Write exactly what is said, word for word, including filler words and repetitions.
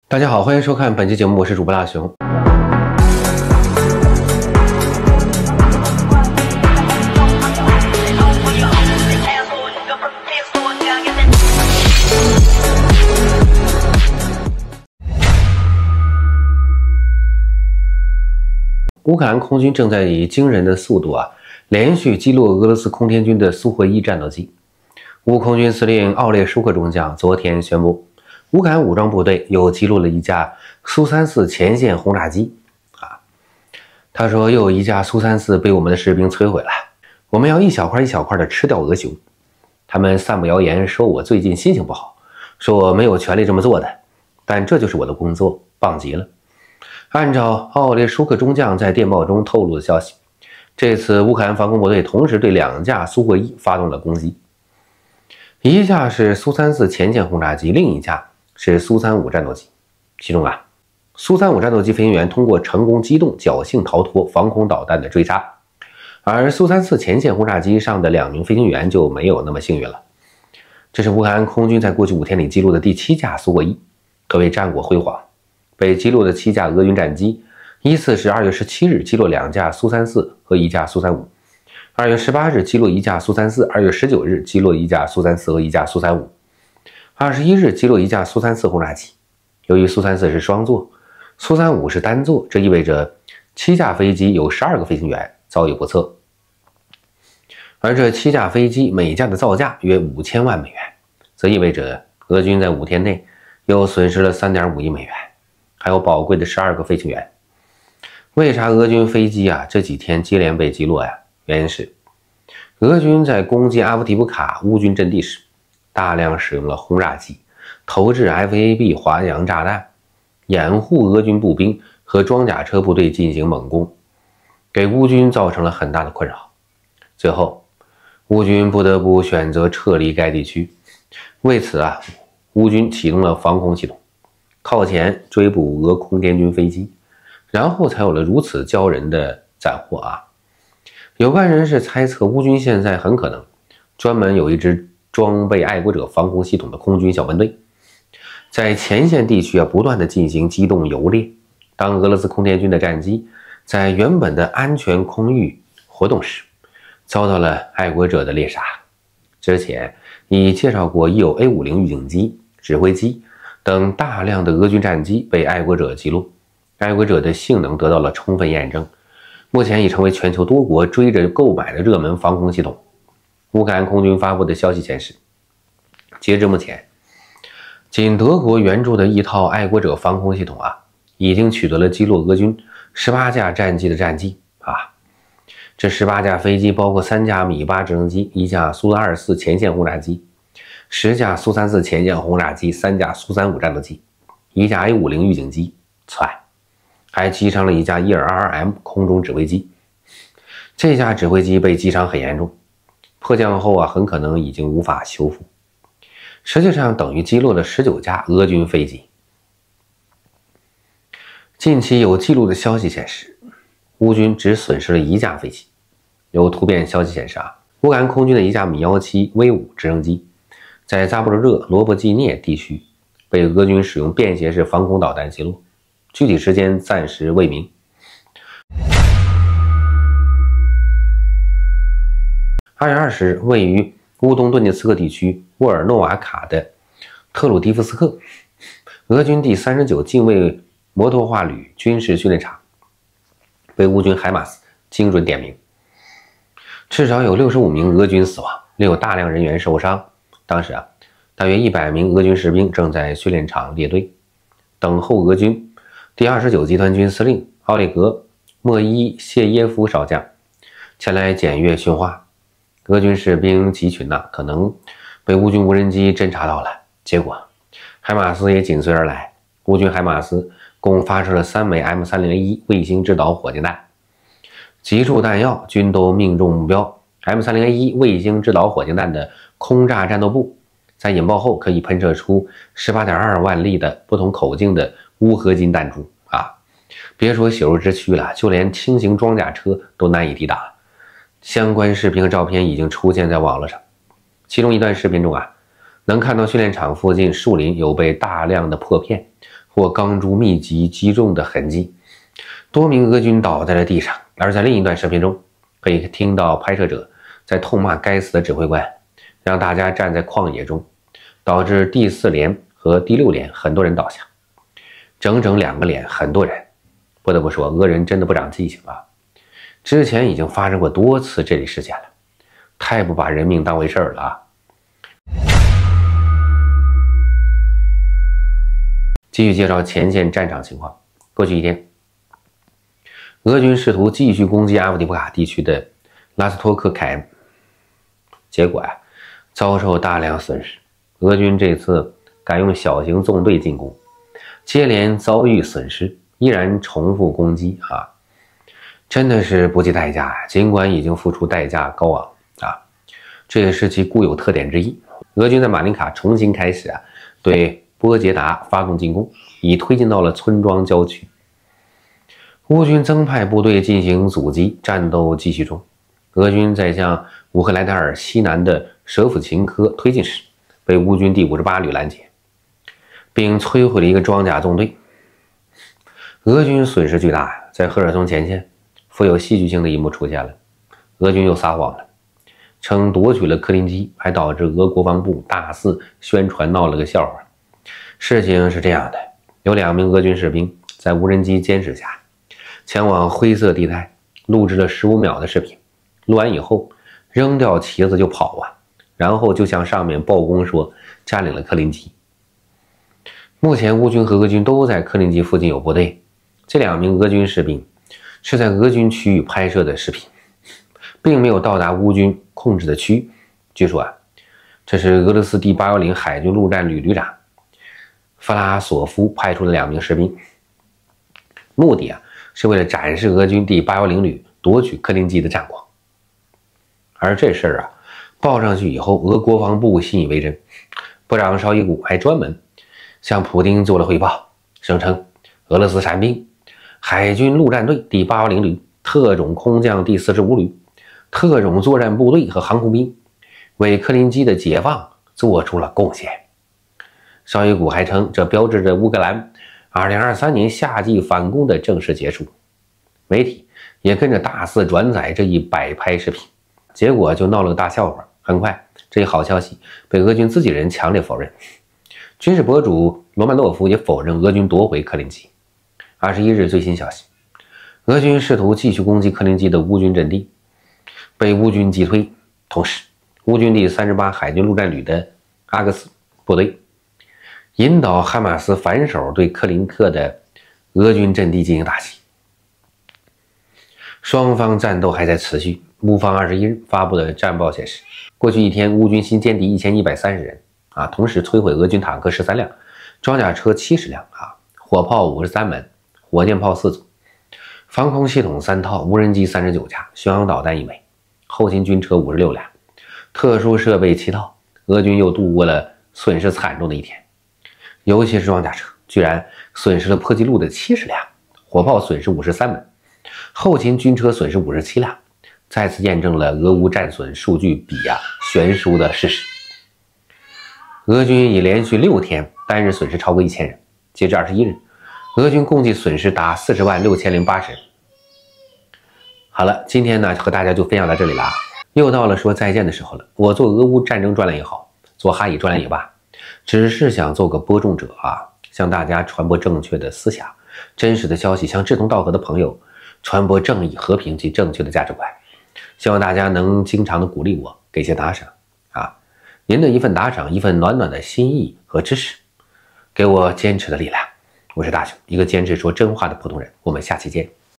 大家好，欢迎收看本期节目，我是主播大熊。乌克兰空军正在以惊人的速度啊，连续击落俄罗斯空天军的苏霍伊战斗机。乌空军司令奥列舒克中将昨天宣布，乌克兰武装部队又击落了一架苏三四前线轰炸机啊。他说，又有一架苏三四被我们的士兵摧毁了，我们要一小块一小块的吃掉俄熊。他们散布谣言说我最近心情不好，说我没有权利这么做的，但这就是我的工作，棒极了。按照奥列舒克中将在电报中透露的消息，这次乌克兰防空部队同时对两架苏霍伊发动了攻击，一架是苏三四前线轰炸机，另一架是苏三五战斗机。其中啊，苏三五战斗机飞行员通过成功机动侥幸逃脱防空导弹的追杀，而苏三四前线轰炸机上的两名飞行员就没有那么幸运了。这是乌克兰空军在过去五天里击落的第七架苏霍伊，可谓战果辉煌。被击落的七架俄军战机，依次是二月十七日击落两架苏三四和一架苏三五，二月十八日击落一架苏三四，二月十九日击落一架苏三四和一架苏三五，二十一日击落一架苏三四轰炸机。由于苏三四是双座，苏三五是单座，这意味着七架飞机有十二个飞行员遭遇不测，而这七架飞机每架的造价约五千万美元，则意味着俄军在五天内又损失了 三点五亿美元。还有宝贵的十二个飞行员。为啥俄军飞机啊这几天接连被击落呀？原因是俄军在攻击阿夫提夫卡乌军阵地时，大量使用了轰炸机，投掷 F A B 滑翔炸弹，掩护俄军步兵和装甲车部队进行猛攻，给乌军造成了很大的困扰。最后，乌军不得不选择撤离该地区。为此啊，乌军启动了防空系统，靠前追捕俄空天军飞机，然后才有了如此骄人的斩获啊！有关人士猜测，乌军现在很可能专门有一支装备爱国者防空系统的空军小分队，在前线地区啊不断的进行机动游猎。当俄罗斯空天军的战机在原本的安全空域活动时，遭到了爱国者的猎杀。之前已介绍过，已有 A 五十 预警机、指挥机等大量的俄军战机被爱国者击落，爱国者的性能得到了充分验证，目前已成为全球多国追着购买的热门防空系统。乌克兰空军发布的消息显示，截至目前，仅德国援助的一套爱国者防空系统啊，已经取得了击落俄军十八架战机的战绩啊。这十八架飞机包括三架米八直升机、一架苏二十四前线轰炸机、十架苏三四前线轰炸机、三架苏三五战斗机、一架 A 五十 预警机，此外还击伤了一架伊尔 二 M 空中指挥机。这架指挥机被击伤很严重，迫降后啊很可能已经无法修复，实际上等于击落了十九架俄军飞机。近期有记录的消息显示，乌军只损失了一架飞机。有突变消息显示啊，乌克兰空军的一架米一七 V 五 直升机在扎波罗热罗伯季涅地区被俄军使用便携式防空导弹击落，具体时间暂时未明。二月二十日，位于乌东顿涅茨克地区沃尔诺瓦卡的特鲁迪夫斯克，俄军第三十九近卫摩托化旅军事训练场被乌军海马斯精准点名，至少有六十五名俄军死亡，另有大量人员受伤。当时啊，大约一百名俄军士兵正在训练场列队，等候俄军第二十九集团军司令奥列格·莫伊谢耶夫少将前来检阅训话。俄军士兵集群呢、啊，可能被乌军无人机侦察到了，结果海马斯也紧随而来。乌军海马斯共发射了三枚 M 三零 A 一 卫星制导火箭弹，几束弹药均都命中目标。M 三零 A 一 卫星制导火箭弹的空炸战斗部在引爆后可以喷射出 十八点二万粒的不同口径的钨合金弹珠啊！别说血肉之躯了，就连轻型装甲车都难以抵挡。相关视频和照片已经出现在网络上，其中一段视频中啊，能看到训练场附近树林有被大量的破片或钢珠密集击中的痕迹。多名俄军倒在了地上，而在另一段视频中，可以听到拍摄者在痛骂该死的指挥官，让大家站在旷野中，导致第四连和第六连很多人倒下，整整两个连很多人。不得不说，俄人真的不长记性啊！之前已经发生过多次这类事件了，太不把人命当回事儿了啊！继续介绍前线战场情况。过去一天，俄军试图继续攻击阿夫迪夫卡地区的拉斯托克凯恩，结果啊，遭受大量损失。俄军这次改用小型纵队进攻，接连遭遇损失，依然重复攻击啊，真的是不计代价。尽管已经付出代价高昂啊，这也是其固有特点之一。俄军在马林卡重新开始啊，对波杰达发动进攻，已推进到了村庄郊区。乌军增派部队进行阻击，战斗继续中。俄军在向乌克兰达尔西南的舍甫琴科推进时，被乌军第五十八旅拦截，并摧毁了一个装甲纵队。俄军损失巨大，在赫尔松前线，富有戏剧性的一幕出现了。俄军又撒谎了，称夺取了克林基，还导致俄国防部大肆宣传，闹了个笑话。事情是这样的，有两名俄军士兵在无人机监视下，前往灰色地带，录制了十五秒的视频。录完以后，扔掉旗子就跑啊，然后就向上面报功说占领了克林基。目前乌军和俄军都在克林基附近有部队。这两名俄军士兵是在俄军区域拍摄的视频，并没有到达乌军控制的区域。据说啊，这是俄罗斯第八一零海军陆战旅旅长弗拉索夫派出的两名士兵，目的啊是为了展示俄军第八一零旅夺取克林基的战果。而这事儿啊报上去以后，俄国防部信以为真，部长绍伊古还专门向普丁做了汇报，声称俄罗斯伞兵、海军陆战队第八一零旅、特种空降第四十五旅、特种作战部队和航空兵为克林基的解放做出了贡献。绍伊古还称，这标志着乌克兰二零二三年夏季反攻的正式结束。媒体也跟着大肆转载这一摆拍视频，结果就闹了个大笑话。很快，这一好消息被俄军自己人强烈否认。军事博主罗曼诺夫也否认俄军夺回克林基。二十一日最新消息，俄军试图继续攻击克林基的乌军阵地，被乌军击退。同时，乌军第三十八海军陆战旅的阿克斯部队引导哈马斯反手对克林克的俄军阵地进行打击。双方战斗还在持续。乌方二十一日发布的战报显示，过去一天乌军新歼敌一千一百三十人啊，同时摧毁俄军坦克十三辆、装甲车七十辆啊，火炮五十三门、火箭炮四组、防空系统三套、无人机三十九架、巡航导弹一枚、后勤军车五十六辆、特殊设备七套。俄军又度过了损失惨重的一天，尤其是装甲车，居然损失了破纪录的七十辆，火炮损失五十三门，后勤军车损失五十七辆，再次验证了俄乌战损数据比啊悬殊的事实。俄军已连续六天单日损失超过一千人，截至二十一日，俄军共计损失达四十万六千零八十人。好了，今天呢和大家就分享到这里了啊，又到了说再见的时候了。我做俄乌战争专栏也好，做哈以专栏也罢，只是想做个播种者啊，向大家传播正确的思想、真实的消息，向志同道合的朋友传播正义、和平及正确的价值观。希望大家能经常的鼓励我，给些打赏啊！您的一份打赏，一份暖暖的心意和支持，给我坚持的力量。我是大雄，一个坚持说真话的普通人。我们下期见。